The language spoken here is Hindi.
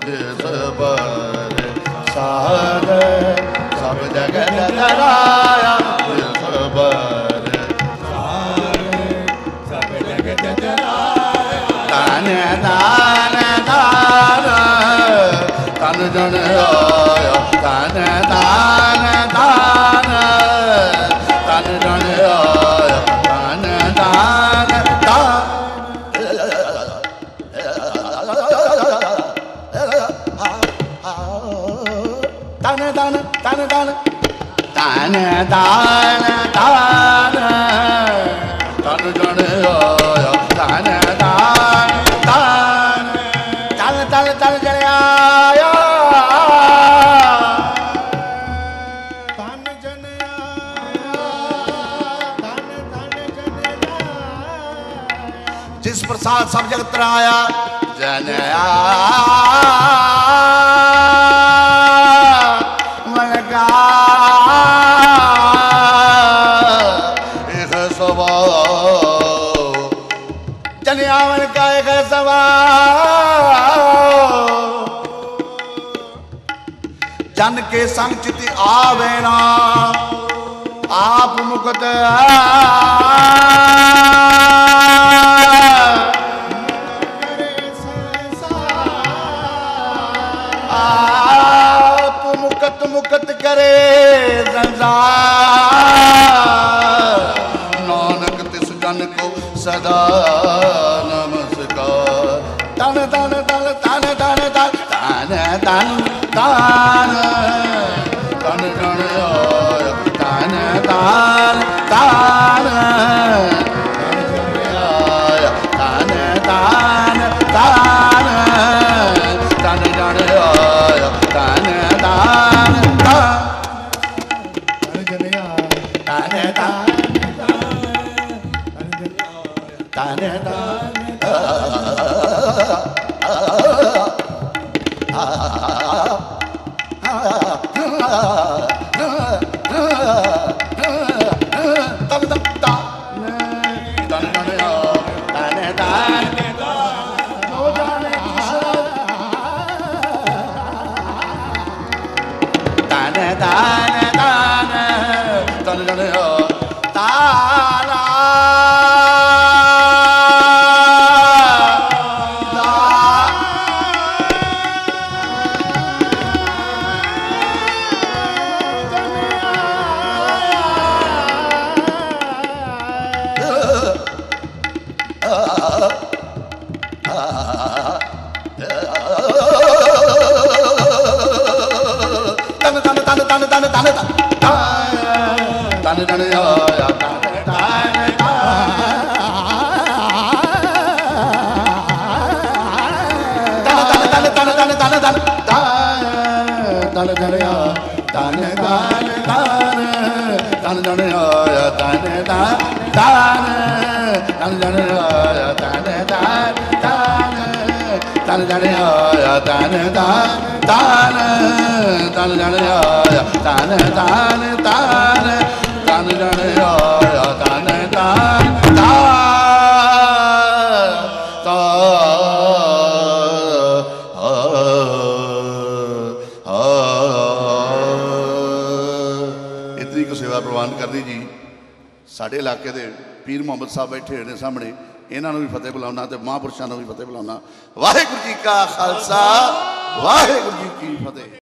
जिस पर सार सब जगत चराया जिस पर सब जगत चराया तान तान तान तन जन आया तान तान तान तन जन आया तान तान तान तान तान तान तान तान तान तन जन आया तान तान तान तन तन तन जन आया तन जन आया तन जन आया जिस प्रसाद सब जगत आया जन आया मन का एक सवा जन आवन का एक सवा जन के संग चित आवे ना आप मुक्त आप मुक्त मुक्त करे संसार नानक तिस जन को सदा नमस्कार तन तन तन तन तन तन तन तन तन तन जन आया तन तन तन आया तन तन तन तन जन आया तन तन तन जन आया तन तन तन जन आया साढ़े इलाके के पीर मुहम्मद साहब बैठे ने सामने इन्हों भी फतेह बुलाना तो महापुरुषों भी फतेह बुलाना। वाहिगुरू जी का खालसा वाहिगुरू जी की फतेह।